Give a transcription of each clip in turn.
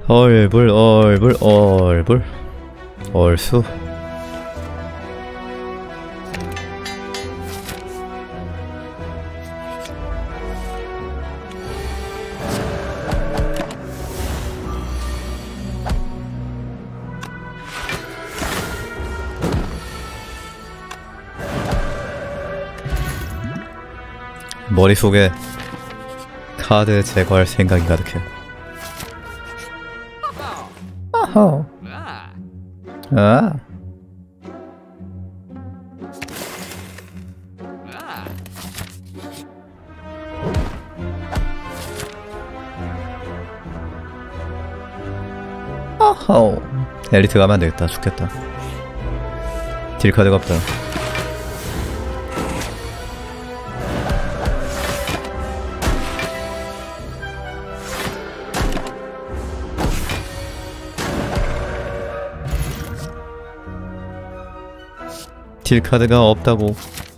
얼불 얼불 얼불 얼수. 머릿속에 카드 제거할 생각이 가득해. 아허. 아. 아허. 엘리트 가면 안되겠다. 죽겠다. 딜카드가 없다. 딜카드가 없다고.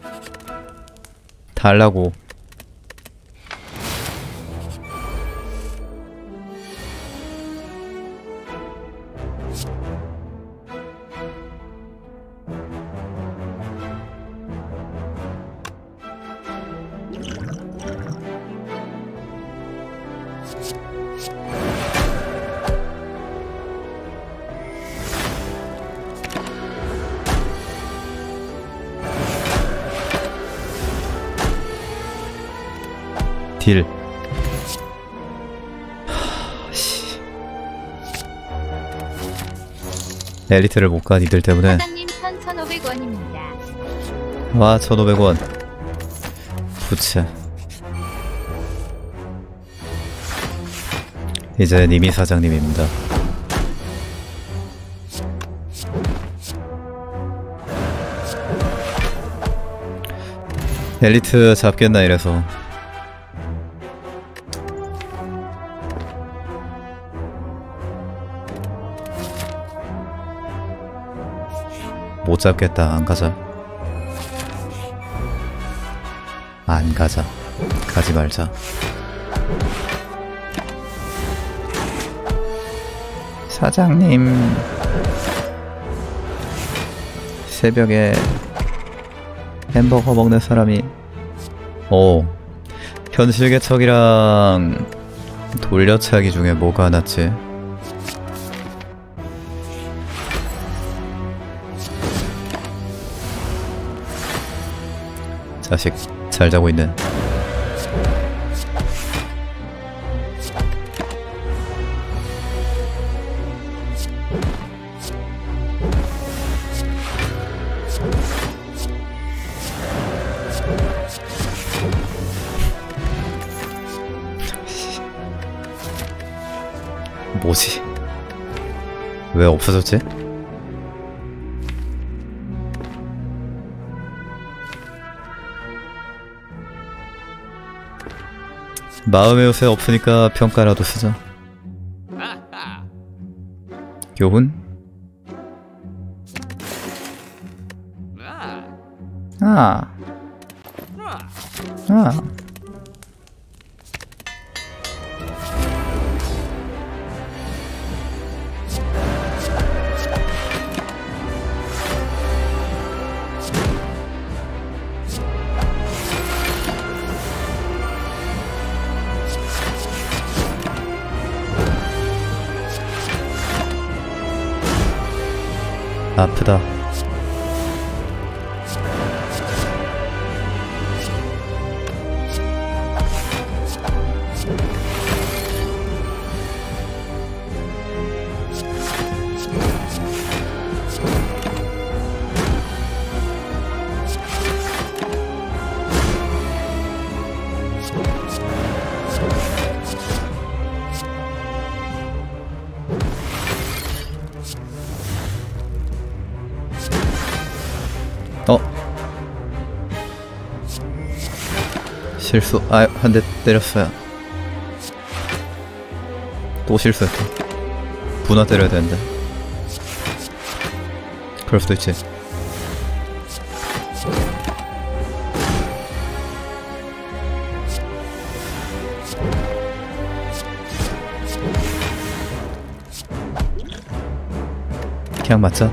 달라고. 딜. 씨. 엘리트를 못 가 니들 때문에. 사장님 선 1,500원입니다. 와 1,500원. 부채. 이제 님이 사장님입니다. 엘리트 잡겠나 이래서. 못 잡겠다. 안 가자. 안 가자. 가지 말자. 사장님. 새벽에 햄버거 먹는 사람이. 오. 현실개척이랑 돌려차기 중에 뭐가 낫지? 자식 잘 자고 있네. 뭐지? 왜 없어졌지? 마음의 요새 없으니까 평가라도 쓰자. 교훈? 아. 아. 아프다. 실수. 아, 한 대 때렸어요. 또 실수했다. 분화 때려야 되는데. 그럴 수도 있지. 그냥 맞자.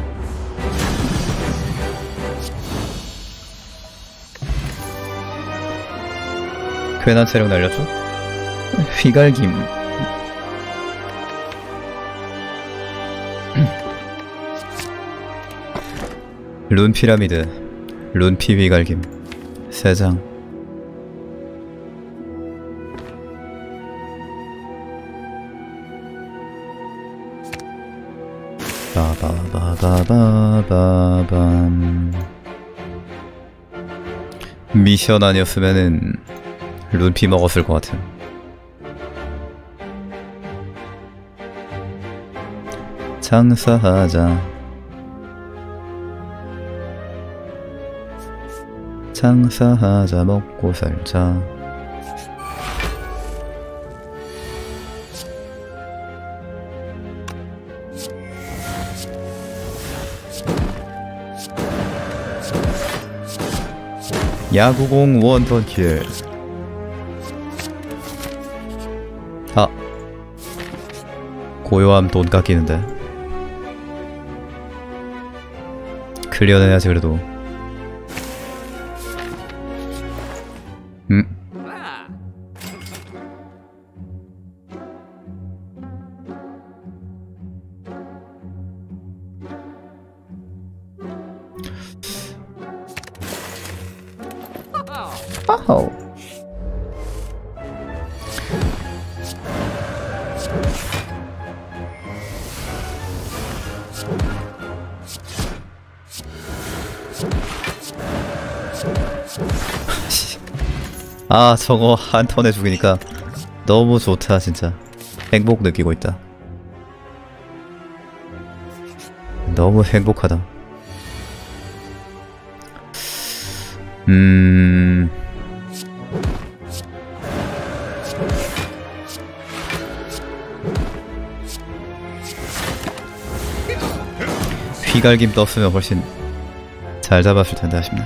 괜한 체력 날려줘? 휘갈김. 룬 피라미드, 룬피 휘갈김 3장. 바바바바바밤. 미션 아니었으면은 룬피 먹었을 것 같은. 장사하자. 장사하자 먹고 살자. 야구공 원턴킬. 아, 고요함 돈 깎이는데. 클리어는 해야지 그래도. 아호. 아, 저거 한 턴에 죽이니까 너무 좋다. 진짜 행복 느끼고 있다. 너무 행복하다. 휘갈김 떴으면 훨씬 잘 잡았을 텐데 아쉽네.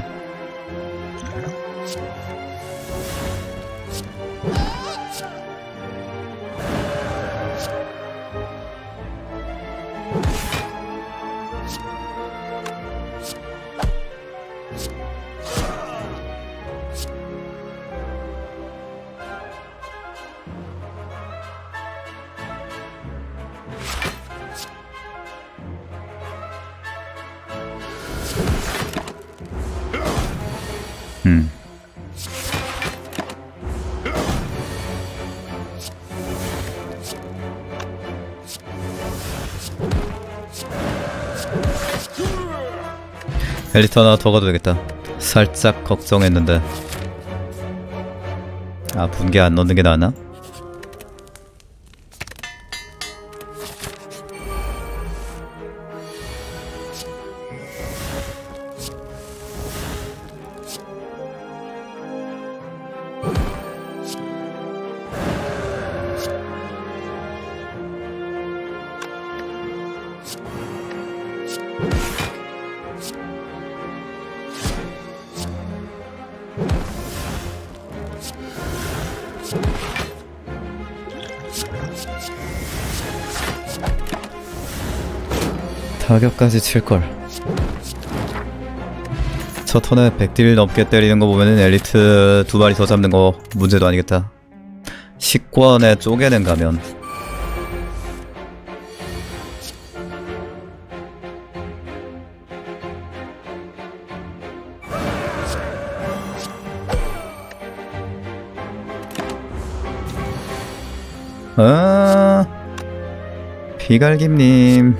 엘리트 하나 더 가도 되겠다. 살짝 걱정했는데. 아, 분개 안 넣는 게 나았나? 타격까지 칠걸. 첫 턴에 100딜 넘게 때리는 거 보면은 엘리트 2마리 더 잡는 거 문제도 아니겠다. 식권에 쪼개는 가면. 아, 피갈김님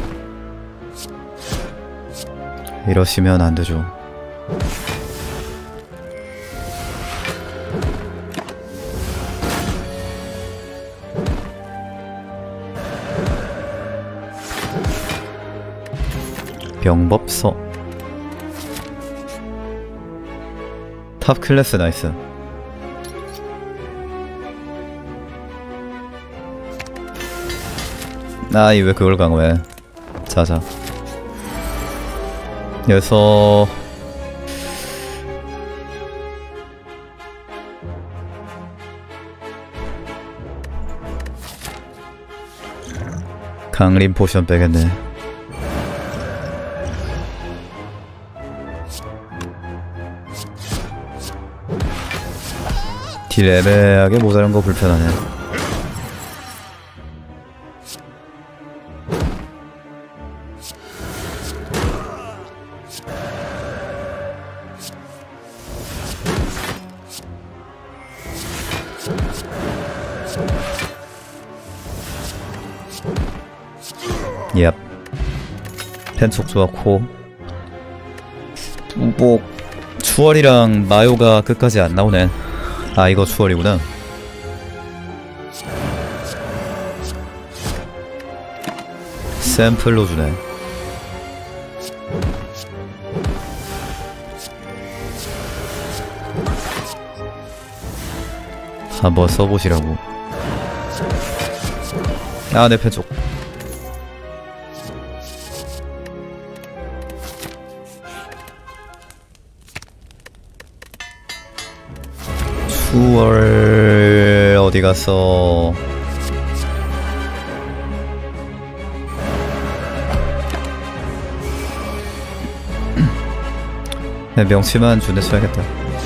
이러시면 안 되죠. 병법서 탑 클래스 나이스. 아, 이 왜 그걸 강화해. 자자. 그래서 강림 포션 빼겠네. 딜 애매하게 모자란 거 불편하네. 얍. 펜속 좋았고, 뭐 추월이랑 마요가 끝까지 안 나오네. 아, 이거 추월이구나. 샘플로 주네. 한번 써보시라고. 아, 내 펜속. 추월 어디 갔어? 내 명치만 준대 써야겠다.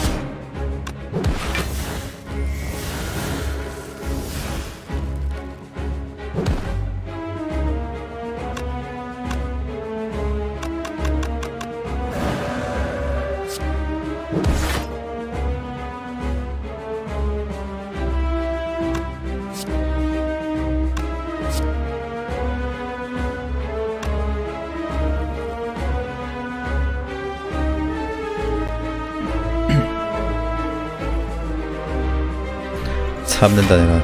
참는다 내가.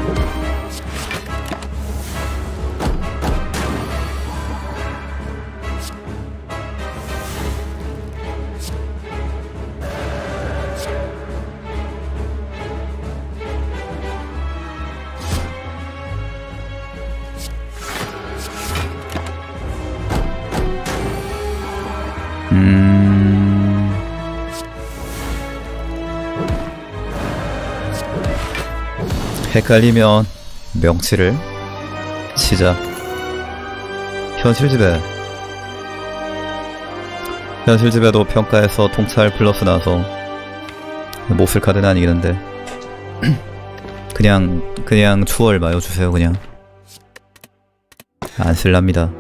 헷갈리면 명치를 치자. 현실지배. 현실지배도 평가에서 통찰 플러스 나서 못쓸 카드는 아니겠는데 그냥 추월 마요 주세요. 그냥 안 쓸랍니다.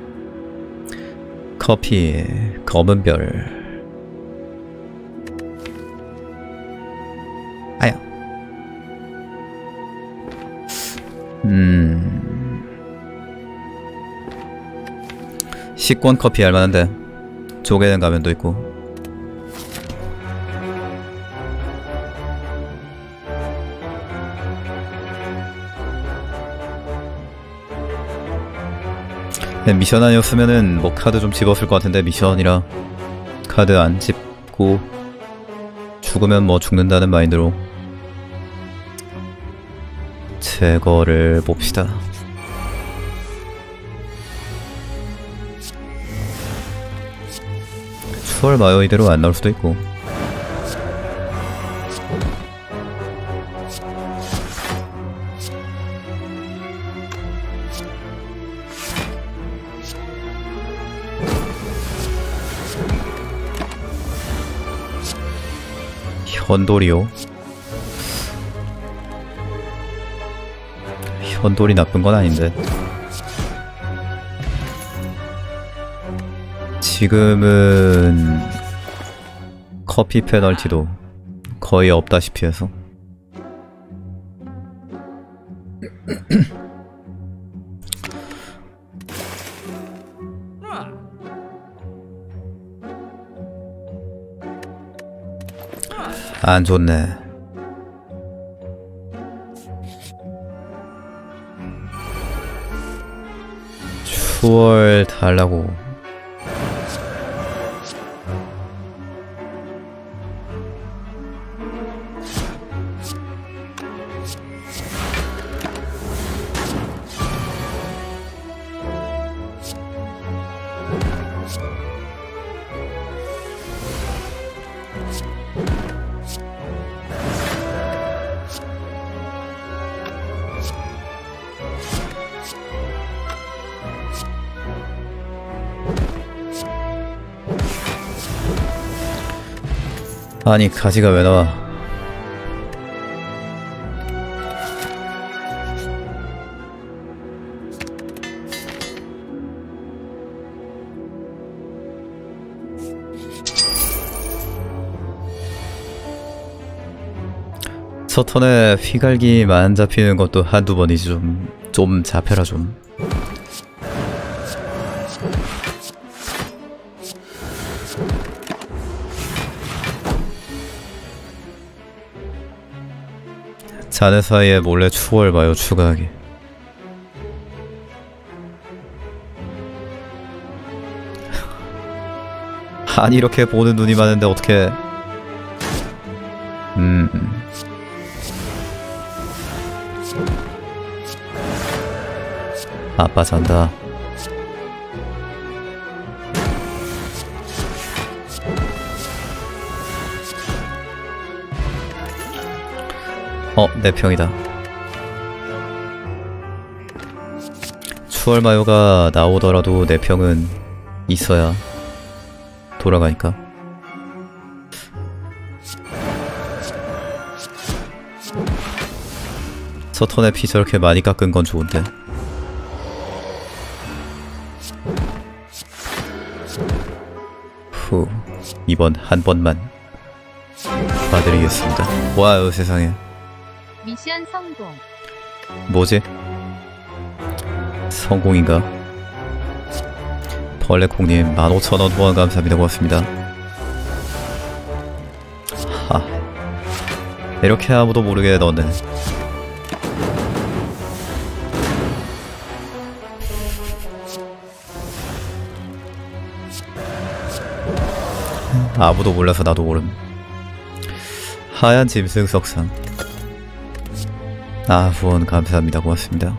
커피 검은별. 아야. 식권 커피 알만한데 쪼개는 가면도 있고. 미션 아니었으면은 뭐 카드 좀 집었을 것 같은데 미션이라 카드 안 집고 죽으면 뭐 죽는다는 마인드로 제거를 봅시다. 추월 마요 이대로 안 나올 수도 있고. 현돌이요? 현돌이 나쁜 건 아닌데. 지금은 커피 페널티도 거의 없다시피 해서 안 좋네. 추월 달라고. 아니 가지가 왜 나와? 서턴에 휘갈기만 잡히는 것도 한두 번이지. 좀 잡혀라 좀. 자네 사이에 몰래 추월 마요 추가하기. 아니 이렇게 보는 눈이 많은데 어떻게? 아빠 잔다. 내 평이다. 추월 마요가 나오더라도 내 평은 있어야 돌아가니까. 서턴의 피 저렇게 많이 깎은 건 좋은데. 후, 이번 한 번만 봐드리겠습니다. 와우 세상에. 미션 성공. 뭐지? 성공인가? 벌레콩님 15,000원 후원 감사합니다. 고맙습니다. 하, 이렇게 아무도 모르게 넣네. 아무도 몰라서 나도 모름. 하얀 짐승 석상. 후원 감사합니다. 고맙습니다.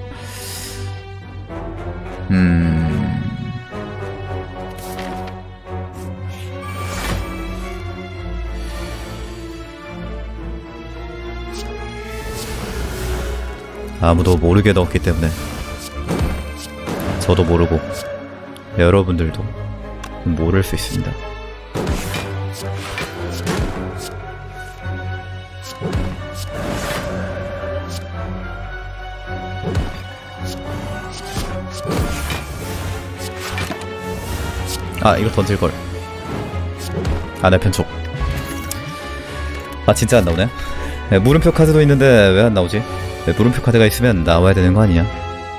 아무도 모르게 넣었기 때문에 저도 모르고 여러분들도 모를 수 있습니다. 이거 던질걸. 내 편촉. 진짜 안 나오네. 물음표 카드도 있는데 왜 안 나오지? 물음표 카드가 있으면 나와야 되는 거 아니야?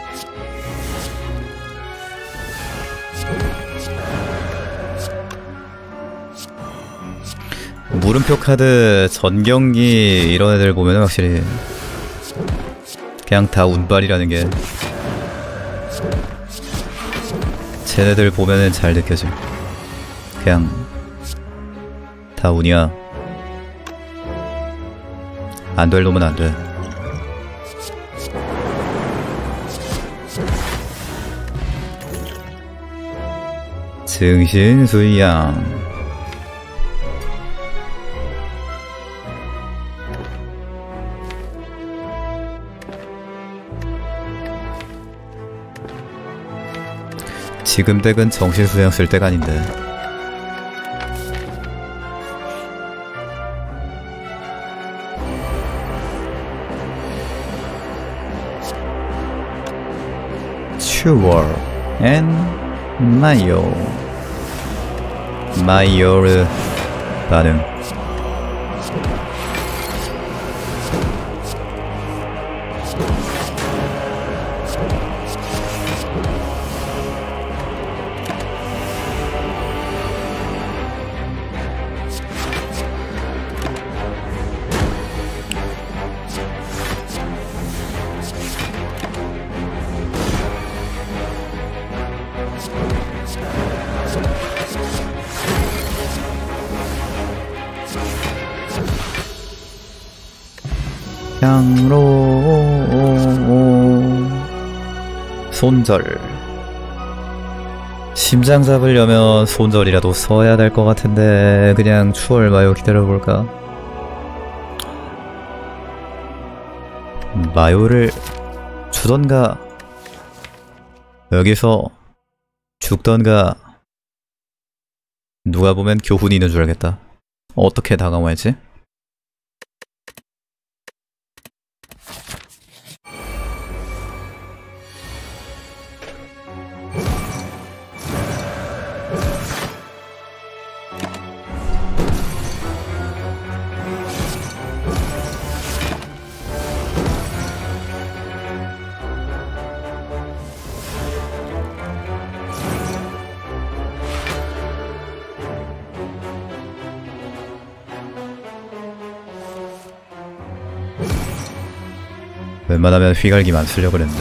물음표 카드 전경기 이런 애들 보면 확실히 그냥 다 운빨이라는 게 쟤네들 보면은 잘 느껴져. 그냥 다 운이야. 안 될 놈은 안 돼. 증신수양. 지금 댁은 정신수양 쓸 때가 아닌데. 추월 앤 마요. 마요르 반응. 양로 손절. 심장 잡으려면 손절이라도 써야 될 것 같은데 그냥 추월 마요 기다려볼까? 마요를 주던가 여기서 죽던가. 누가 보면 교훈이 있는 줄 알겠다. 어떻게 다가와야지? 웬만하면 휘갈기만 쓰려고 그랬는데.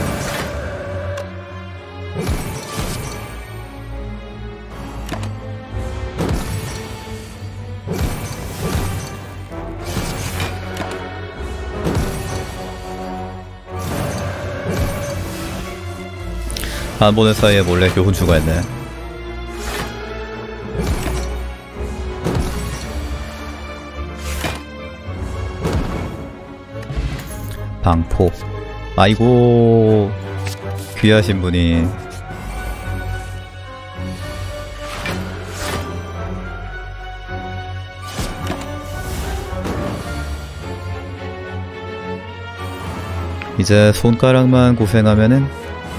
안 보는 사이에 몰래 교훈 추가했네. 방포. 아이고, 귀하신 분이. 이제 손가락만 고생하면은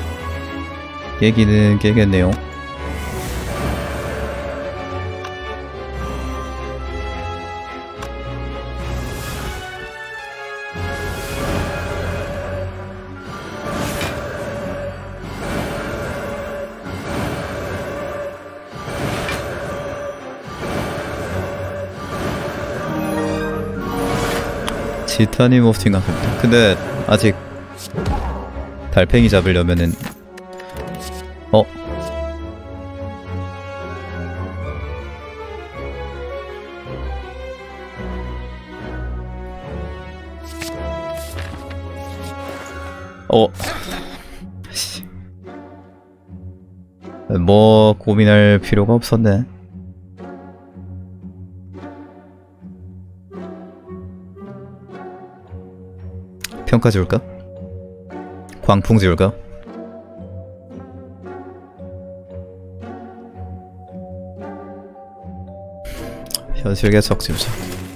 깨기는 깨겠네요. 티타늄 호스팅 같습니다. 근데 아직 달팽이 잡으려면은 뭐 고민할 필요가 없었네. 평가 지울까? 광풍 지울까? 현실 개척 지우자.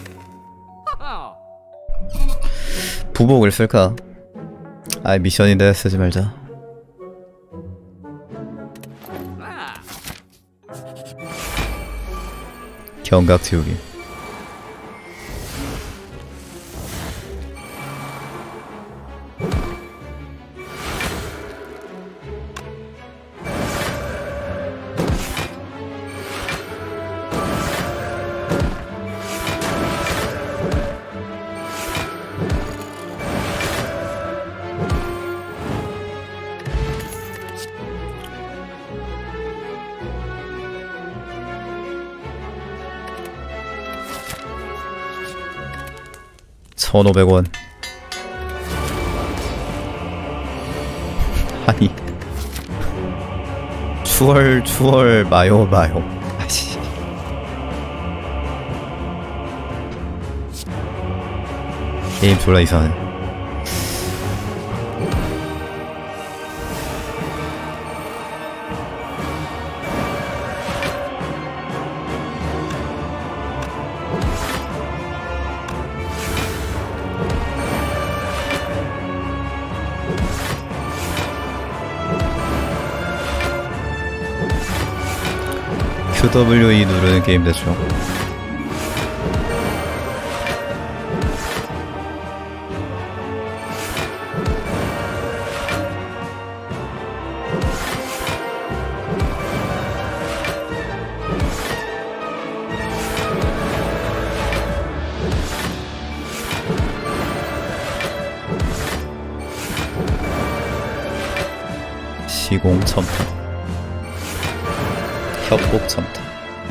부복을 쓸까? 아이, 미션인데 쓰지 말자. 경각 지우기. $1,500원. 아니, 추월 마요. 아씨. 게임 졸라 이상하네. QWE 누르는 게임 됐죠. 시공 첨타, 협곡 첨타.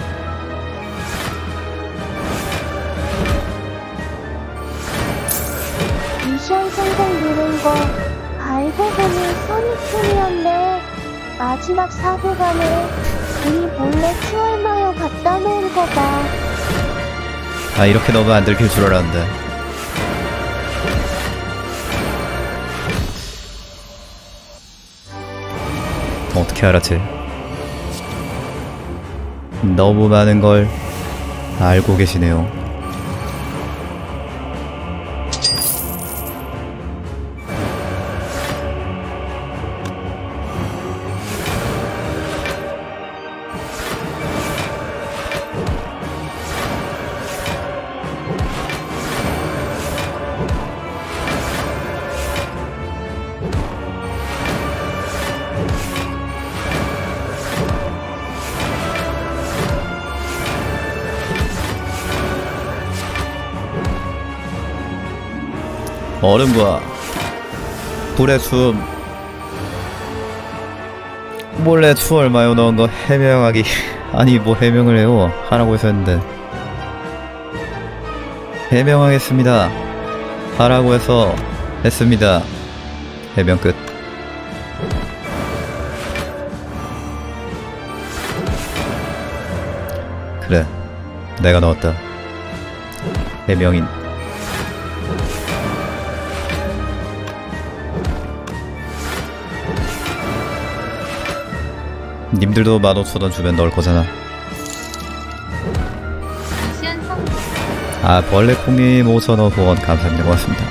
미션 성공 누른 거 알고 보니 써니쿤이었네. 마지막 사고가네. 우리 몰래 추월마요 갖다 놓은 거 봐. 아, 이렇게 너무 안 들킬 줄 알았는데. 어떻게 알았지? 너무 많은 걸 알고 계시네요. 얼음과 불의 춤 몰래 추월 마요 넣은 거 해명하기 아니 뭐 해명을 해요. 하라고 해서 했는데 해명하겠습니다. 하라고 해서 했습니다. 해명 끝. 그래 내가 넣었다. 해명인. 님들도 15,000원 주면 넣을 거잖아. 미션 성공. 아 벌레콩님 5,000원 후원 감사합니다. 고맙습니다.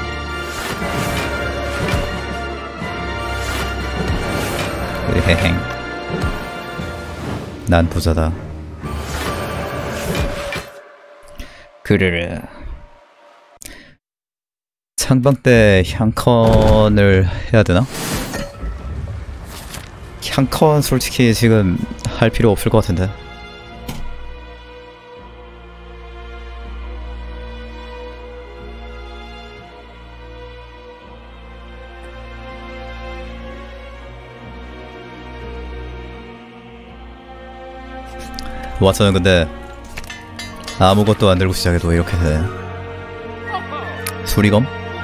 헤행 난 부자다. 그르르 창방 때 향컨을 해야 되나? 향컨 솔직히 지금 할 필요 없을 것 같은데. 왓슨은 근데 아무것도 안 들고 시작해도 이렇게 돼. 수리검?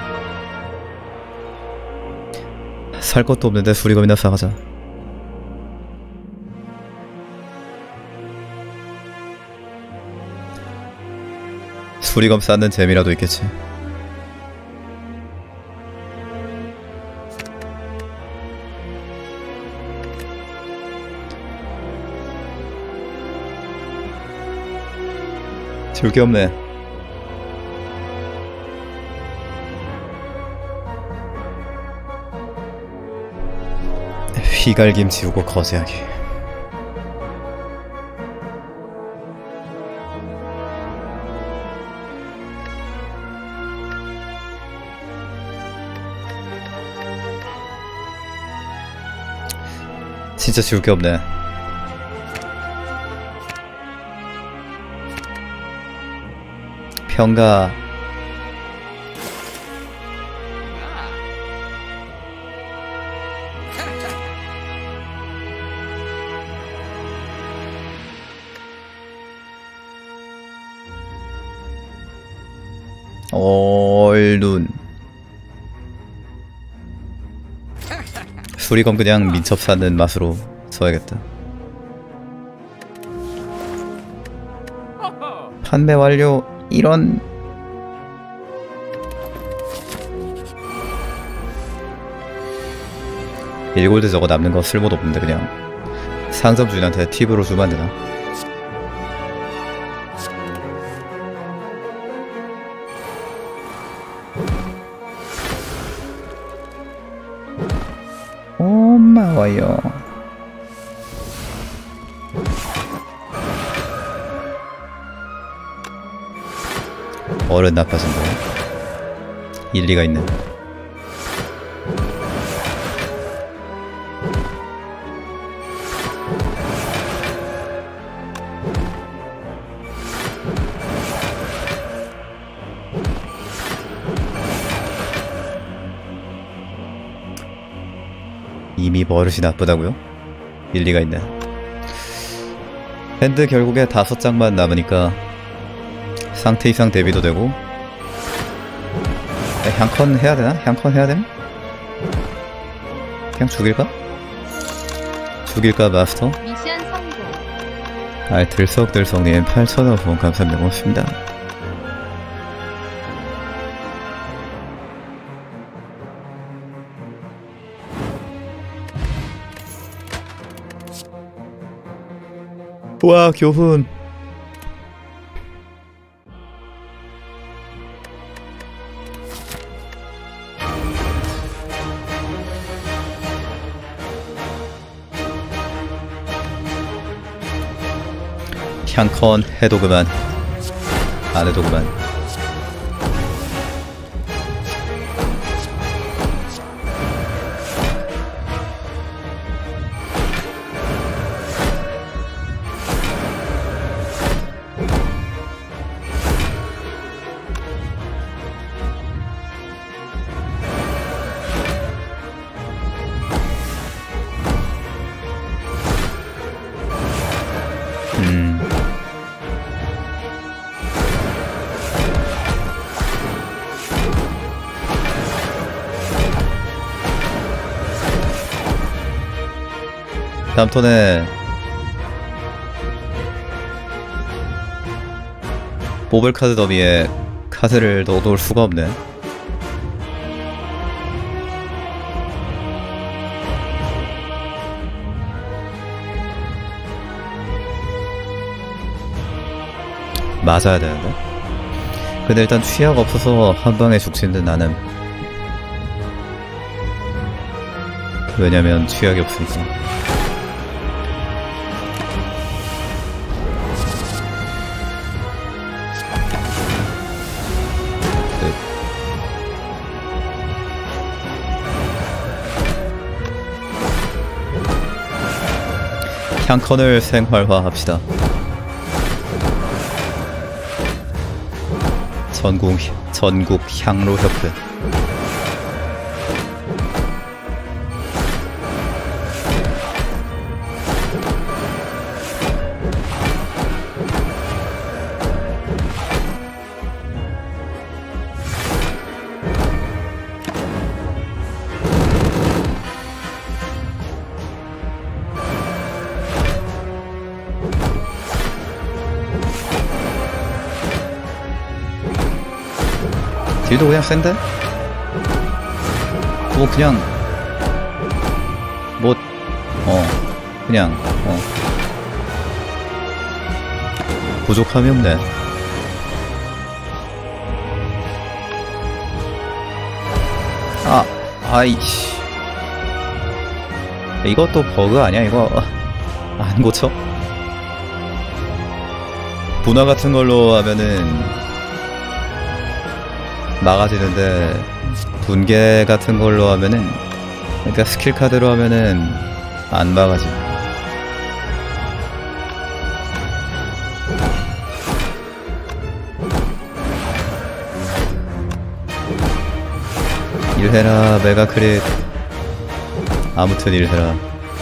살 것도 없는데 수리검이나 사가자. 수리검 쌓는 재미라도 있겠지. 줄 게 없네. 휘갈김 지우고 거세하기. 진짜 지울 게 없네. 평가 얼눈 수리검 그냥 민첩 사는 맛으로 써야겠다. 판매 완료. 이런 일골드 저거 남는 거 쓸모도 없는데 그냥 상점 주인한테 팁으로 주면 안 되나? 고마워요. 어른 나빠진다. 일리가 있네. 이미 버릇이 나쁘다고요? 일리가 있네. 핸드 결국에 5장만 남으니까 상태 이상 대비도 되고. 향컨 해야 되나? 향컨 해야 되나? 그냥 죽일까? 죽일까 마스터? 미션 성공. 아이 들썩들썩님 8,000원 후원 감사합니다. 고맙습니다. 와 교훈. 향컨 해도 그만 안 해도 그만. 다음 턴에 뽑을 카드 더비에 카드를 넣어놓을 수가 없네. 맞아야 되는데. 근데 일단 취약 없어서 한방에 죽지는 나는. 왜냐면 취약이 없으니까. 향컨을 생활화합시다. 전국 향로협회. 딜도 그냥 센데? 뭐 그냥 뭐 그냥 부족함이 없네. 아이씨, 이것도 버그 아니야? 이거 안 고쳐? 분화 같은 걸로 하면은 막아지는데 분계 같은 걸로 하면은, 그러니까 스킬 카드로 하면은 안 막아지. 일해라 메가크릿. 아무튼 일해라.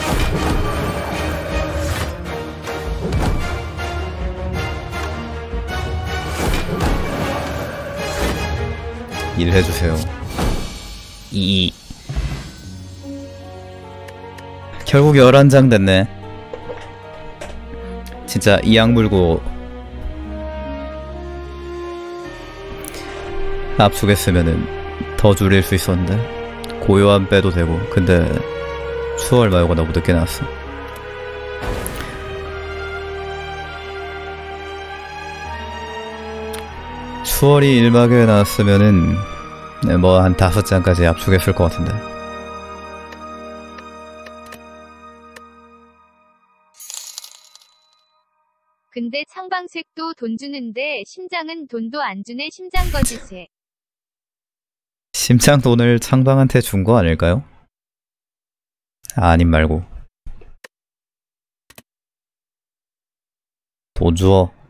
일해주세요. 결국 11장 됐네. 진짜 이악 물고 압축했으면은 더 줄일 수 있었는데. 고요함 빼도 되고. 근데 추월 마요가 너무 늦게 나왔어. 추월이 1막에 나왔으면은 뭐 한 5장까지 압축했을 것 같은데. 근데 창방색도 돈 주는데 심장은 돈도 안 주네. 심장 거짓에. 심장 돈을 창방한테 준 거 아닐까요? 아님 말고. 돈 주어.